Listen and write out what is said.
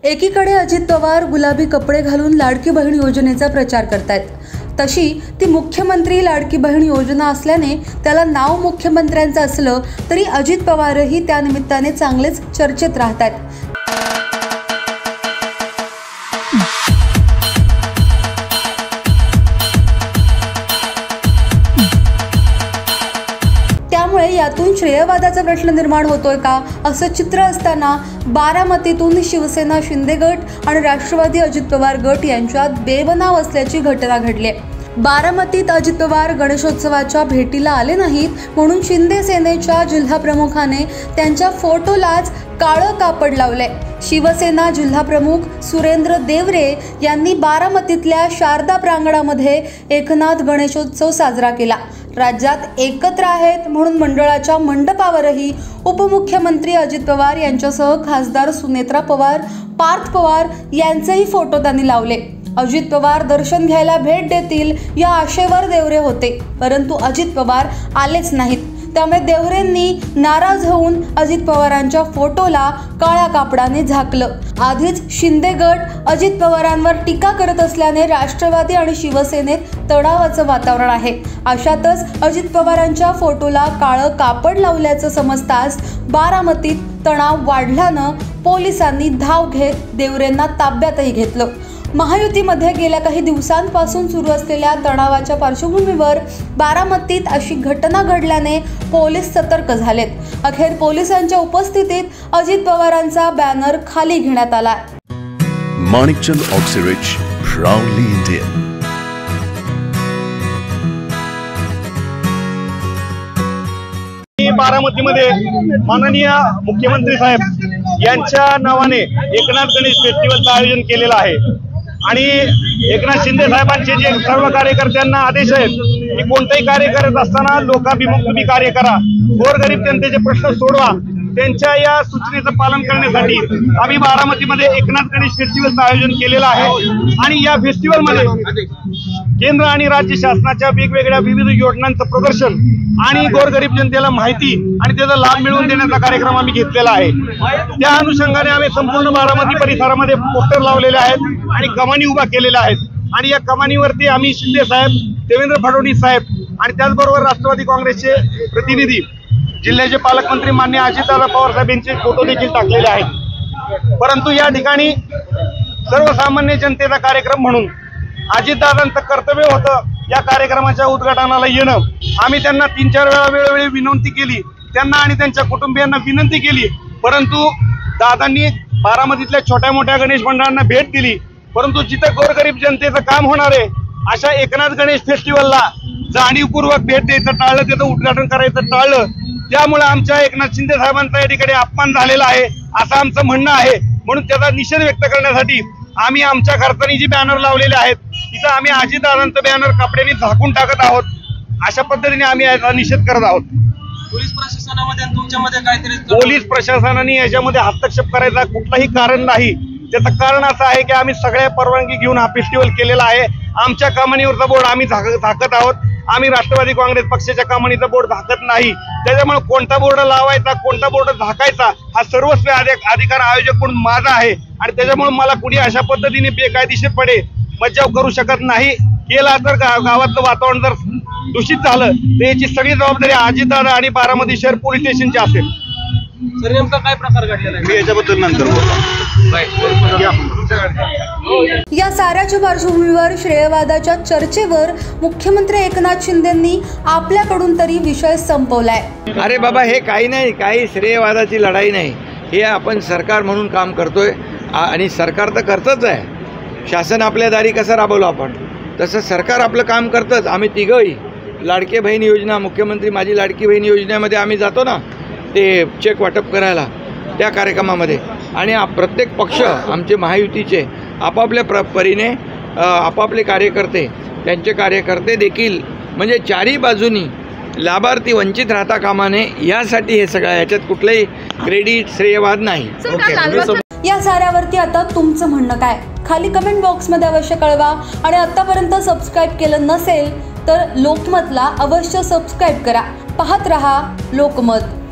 एकीकडे अजित पवार गुलाबी कपडे घालून लाडकी बहीण योजनेचा प्रचार करतायत, तशी ती मुख्यमंत्री लाडकी बहीण योजना असल्याने त्याला नाव मुख्यमंत्र्यांचं असलं तरी अजित पवारही त्या निमित्ताने चांगलेच चर्चेत राहतात। त्यामुळे यातून श्रेयवादाचा प्रश्न निर्माण होतोय का असं चित्र असताना बारामतीतून शिवसेना शिंदे गट आणि राष्ट्रवादी अजित पवार गट यांच्यात बेबनाव असल्याची घटना घडली आहे। बारामतीत अजित पवार गणेशोत्सवाच्या भेटीला आले नाहीत म्हणून शिंदे सेनेच्या जिल्हा प्रमुखाने त्यांच्या फोटोलाच काळं कापड लावले। शिवसेना जिल्हा प्रमुख सुरेंद्र देवरे यांनी बारामतीतल्या शारदा प्रांगणामध्ये एकनाथ गणेशोत्सव साजरा केला। राज्यात एकत्र आहेत म्हणून मंडळाच्या मंडपावरही उपमुख्यमंत्री अजित पवार यांच्यासह खासदार सुनेत्रा पवार, पार्थ पवार यांचेही फोटो त्यांनी लावले। अजित पवार दर्शन घ्यायला भेट देतील या आशेवर देवरे होते, परंतु अजित पवार आलेच नाहीत। त्यामुळे देवरेंनी नाराज होऊन अजित पवारांच्या फोटोला काळ्या कापडाने झाकलं। आधीच शिंदे गट अजित पवारांवर टीका करत असल्याने राष्ट्रवादी आणि शिवसेनेत तणावाचं वातावरण आहे। अशातच अजित पवारांच्या फोटोला काळं कापड लावल्याचं समजताच बारामतीत तणाव वाढल्यानं पोलिसांनी धाव घेत देवरेंना ताब्यातही घेतलं। महायुतीमध्ये गेल्या काही दिवसांपासून सुरू असलेल्या तणावाच्या पार्श्वभूमीवर बारामतीत अशी घटना घडल्याने पोलीस सतर्क झालेत। अखेर पोलिसांच्या उपस्थितीत अजित पवारांचा बॅनर खाली घेण्यात आला। Manikchand Oxyrich, proudly Indian. बारामतीमध्ये माननीय मुख्यमंत्री साहेब यांच्या नावाने एकनाथ गणेश फेस्टिवलचं आयोजन केलेलं आहे आणि एकनाथ शिंदे साहेबांचे जे सर्व कार्यकर्त्यांना आदेश आहेत की कोणतेही कार्य करत असताना लोकाभिमुख तुम्ही कार्य करा, गोरगरीब जनतेचे प्रश्न सोडवा, त्यांच्या या सूचनेचं पालन करण्यासाठी आम्ही बारामतीमध्ये एकनाथ गणेश फेस्टिवलचं आयोजन केलेलं आहे। आणि या फेस्टिवलमध्ये केंद्र आणि राज्य शासनाच्या वेगवेगळ्या विविध योजनांचं प्रदर्शन आणि गोरगरीब जनतेला माहिती आणि त्याचा लाभ मिळवून देण्याचा कार्यक्रम आम्ही घेतलेला आहे। त्या अनुषंगाने आम्ही संपूर्ण बारामती परिसरामध्ये पोस्टर लावलेले आहेत आणि कमानी उभा केलेल्या आहेत आणि या कमानीवरती आम्ही शिंदे साहेब, देवेंद्र फडणवीस साहेब आणि त्याचबरोबर राष्ट्रवादी काँग्रेसचे प्रतिनिधी, जिल्ह्याचे पालकमंत्री माननीय अजितदादा पवार साहेब यांचे फोटो देखील टाकलेले आहेत। परंतु या ठिकाणी सर्वसामान्य जनतेचा कार्यक्रम म्हणून अजितदादांचं कर्तव्य होतं या कार्यक्रमाच्या उद्घाटनाला येणं। आम्ही त्यांना 3-4 वेळा वेळोवेळी विनंती केली, त्यांना आणि त्यांच्या कुटुंबियांना विनंती केली, परंतु दादांनी बारामतीतल्या छोट्या मोठ्या गणेश मंडळांना भेट दिली। परंतु जिथं गोरगरीब जनतेचं काम होणार आहे अशा एकनाथ गणेश फेस्टिवलला जाणीवपूर्वक भेट द्यायचं टाळलं, त्याचं उद्घाटन करायचं टाळलं। त्यामुळे आमच्या एकनाथ शिंदे साहेबांचा या ठिकाणी अपमान झालेला आहे असं आमचं म्हणणं आहे। म्हणून त्याचा निषेध व्यक्त करण्यासाठी आम्ही आमच्या खर्चानी जी बॅनर लावलेले आहेत तिथं आम्ही अजितदादांचं बॅनर कपड्यांनी झाकून टाकत आहोत। अशा पद्धतीने आम्ही याचा निषेध करत आहोत। पोलीस प्रशासनामध्ये तुमच्यामध्ये काहीतरी पोलीस प्रशासनाने याच्यामध्ये हस्तक्षेप करायचा कुठलाही कारण नाही। त्याचं कारण असं आहे की आम्ही सगळ्या परवानगी घेऊन हा फेस्टिवल केलेला आहे। आमच्या कमानीवरचा बोर्ड आम्ही झाकत आहोत, आम्ही राष्ट्रवादी काँग्रेस पक्षाच्या कमानीचा बोर्ड झाकत नाही। त्याच्यामुळे कोणता बोर्ड लावायचा, कोणता बोर्ड झाकायचा हा सर्वस्वी अधिकार आयोजक म्हणून माझा आहे आणि त्याच्यामुळे मला कुणी अशा पद्धतीने बेकायदेशीरपणे मज्जाव करू शकत नाही। केला तर गावातलं वातावरण जर दूषित झालं तर याची सगळी जबाबदारी अजितदादा आणि बारामती शहर पोलीस स्टेशनची असेल। सर नेमका काय प्रकार घडलेला आहे मी याच्याबद्दल नंतर या साऱ्याच्या पार्श्वभूमीवर श्रेयवादाच्या चर्चेवर मुख्यमंत्री एकनाथ शिंदेंनी आपल्याकडून तरी विषय संपवलाय। अरे बाबा, हे काही नाही, काही श्रेयवादाची लढाई नाही। हे आपण सरकार म्हणून काम करतोय आणि सरकार तर करतच आहे। शासन आपल्या दारी कसं राबवलं आपण तसं सरकार आपलं काम करतंच। आम्ही तिघंही लाडकी बहीण योजना, मुख्यमंत्री माझी लाडकी बहीण योजनेमध्ये आम्ही जातो ना ते चेक वाटप करायला त्या कार्यक्रमामध्ये, आणि प्रत्येक पक्ष आमचे महायुतीचे आपापल्या परीने आपापले कार्यकर्ते, त्यांचे कार्यकर्ते देखील म्हणजे चारही बाजूनी लाभार्थी वंचित राहता कामा नये यासाठी हे सगळं, याच्यात कुठलंही क्रेडिट श्रेयवाद नाही। या साऱ्यावरती आता तुमचं म्हणणं काय खाली कमेंट बॉक्समध्ये अवश्य कळवा आणि आतापर्यंत सबस्क्राईब केलं नसेल तर लोकमतला अवश्य सबस्क्राईब करा। पाहत रहा लोकमत।